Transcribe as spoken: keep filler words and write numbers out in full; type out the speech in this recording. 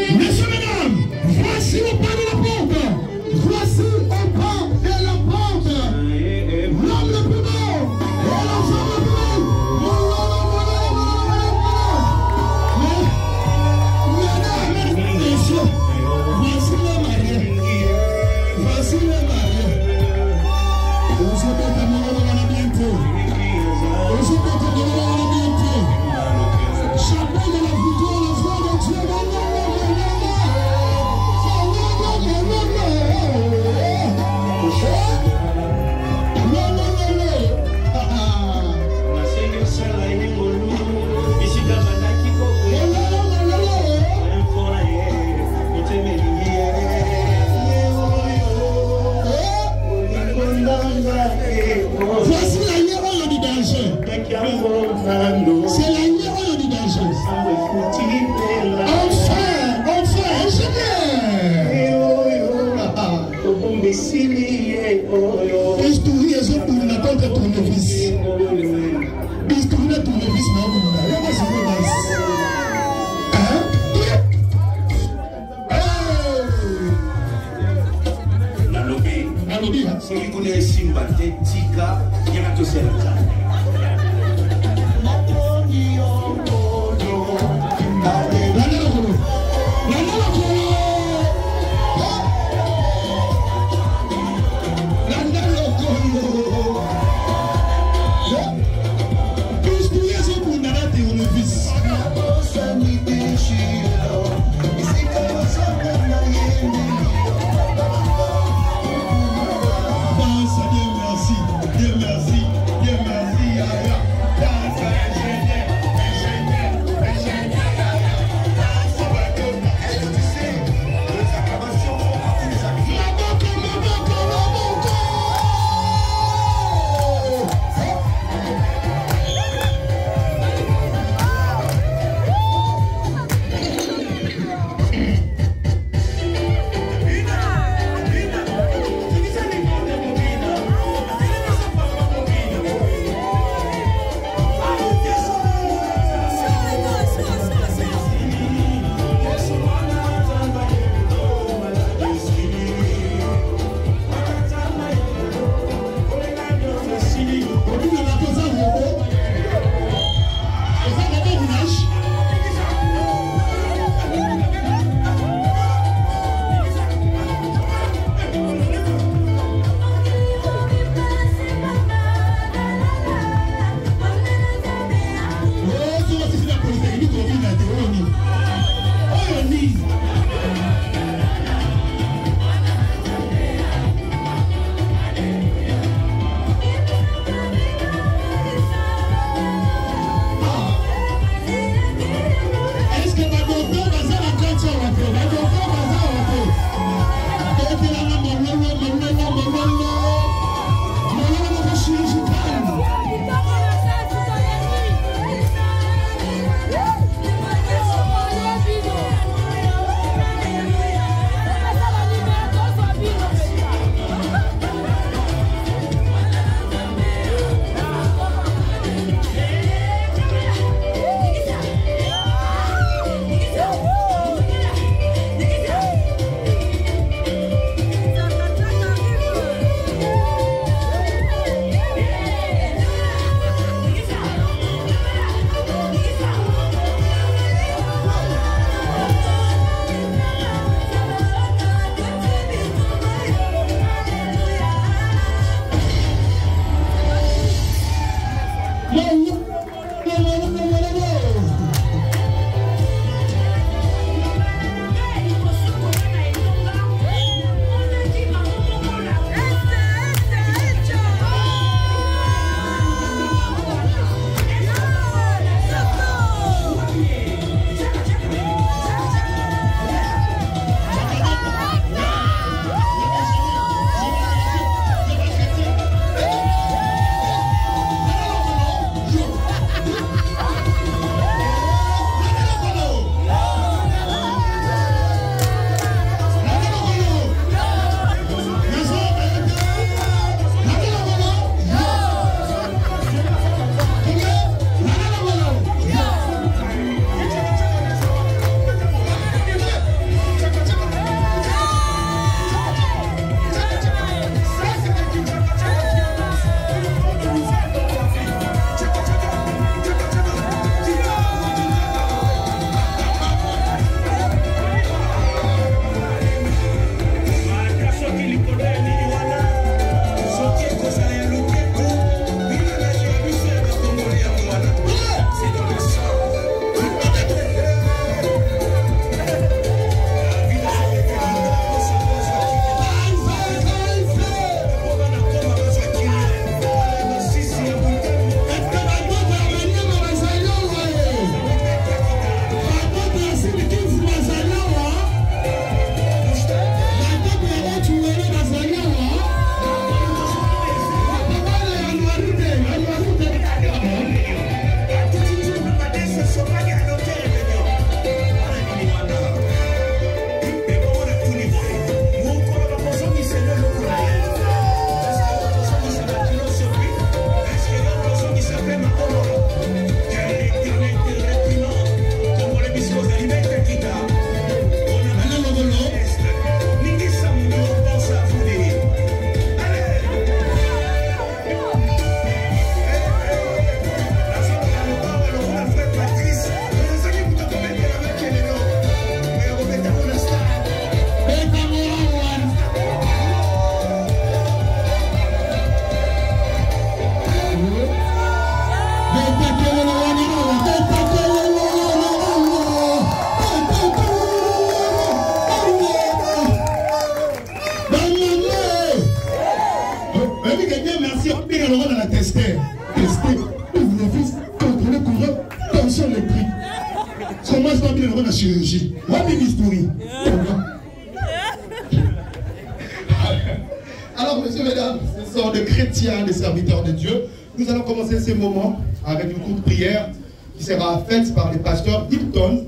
Messieurs, mesdames, voici au pas de la porte. Voici au pas de la porte. L'homme le plus beau et la femme le plus belle. Mesdames, messieurs, voici le marié. Voici le marié. On se met à mourir dans la bientôt. On se met à mourir dans la bientôt. Chapeau de la victoire, le frère de Dieu. Voici la hiérarchie du danger. C'est la hiérarchie du danger. Enfin, enfin, ingénieur. Historie est pour une attente de tournevis. Historie de tournevis, mais on a rien à se faire. Hein? Nalobi. Nalobi, hein? Si vous connaissez Simba, Tika, il y a tout ça. Dieu merci, Dieu merci, Dieu merci. Alors on a la tester. Tester. Ouvre le vis. Contrôler courant. Tension électrique. Comment est-ce qu'on a la chirurgie? What is history? Alors, messieurs, mesdames, ce sont des chrétiens, des serviteurs de Dieu. Nous allons commencer ces moments avec une courte prière qui sera faite par les pasteurs Hilton.